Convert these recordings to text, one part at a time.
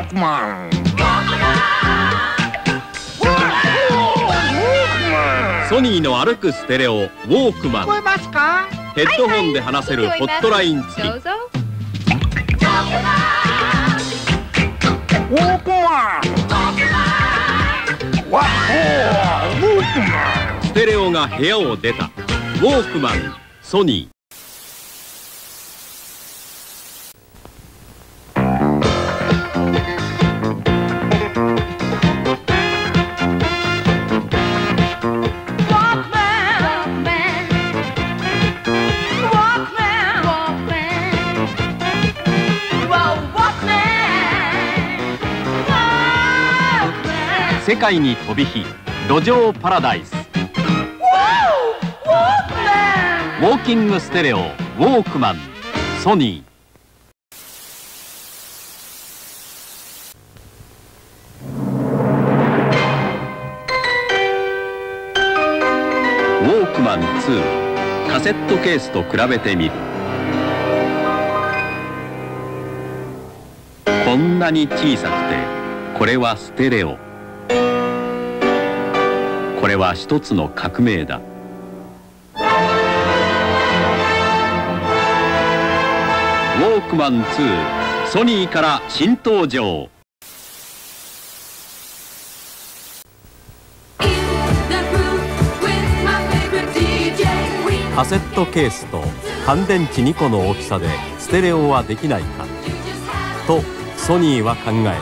ークマン。 ソニーの歩くステレオウォークマン。 聞こえますか？ ヘッドホンで話せるホットライン付き。 ウォークマン。ウォークマン。 ステレオが部屋を出た。ウォークマンソニー。世界に飛び火、路上パラダイス。ウォーキングステレオウォークマンソニー。ウォークマン2、カセットケースと比べてみる。こんなに小さくて、これはステレオ。これは一つの革命だ。ウォークマン2、ソニーから新登場。カセットケースと乾電池2個の大きさでステレオはできないかとソニーは考え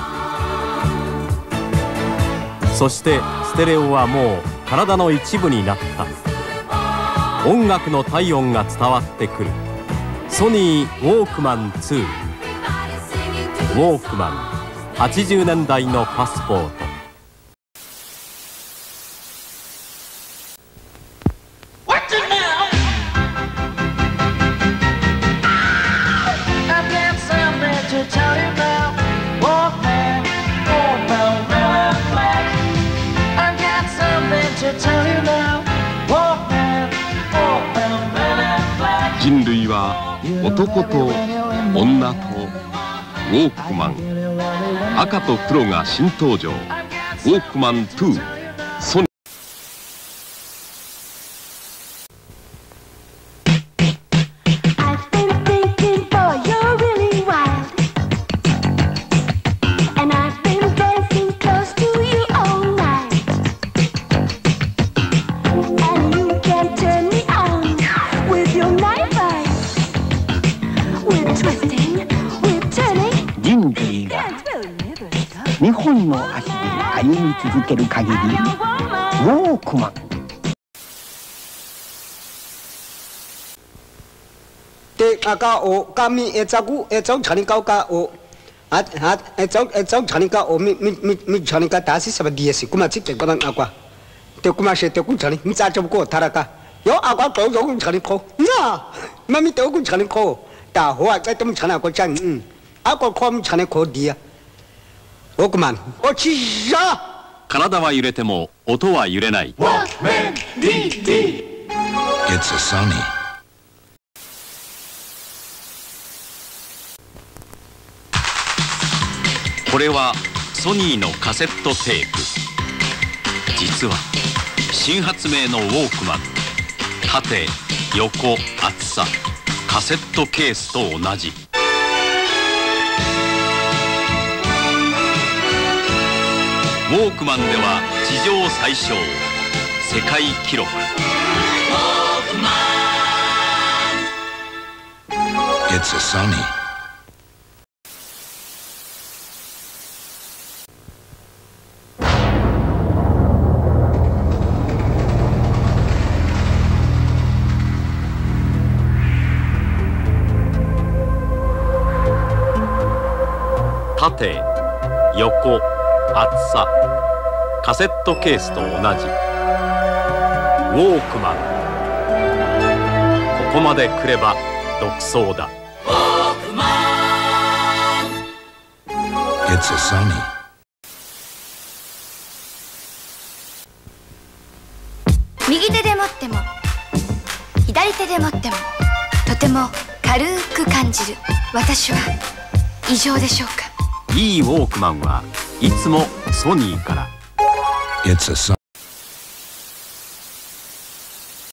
た。そしてステレオはもう体の一部になった。音楽の体温が伝わってくる。ソニーウォークマン2。ウォークマン、80年代のパスポート。人類は男と女とウォークマン、赤と黒が新登場。ウォークマン2ソニー。 人類が2本の足で歩み続ける限り、ウォークマン。 で、kami cari kau kau cari kau mi cari kau tasi sama dia sih. Kuma cik cek aku. Te kuma saya te aku cari, mi cari aku taraka. Yo aku tahu cari kau. Ya, mami tahu aku cari kau. Tahu aku tahu cari aku cari. Aku kau mi cari kau dia. Walkman. Oh cia. 体は揺れても音は揺れない。 Walkman DD. It's a Sony. これはソニーのカセットテープ。実は新発明のウォークマン、縦横厚さカセットケースと同じ。ウォークマンでは地上最小世界記録。 It's a Sony. 縦横厚さカセットケースと同じ。ウォークマン。ここまで来れば独創だ。ウォークマン。 It's a Sony. 右手で持っても左手で持ってもとても軽く感じる私は異常でしょうか。 いいウォークマンはいつもソニーから。 It's a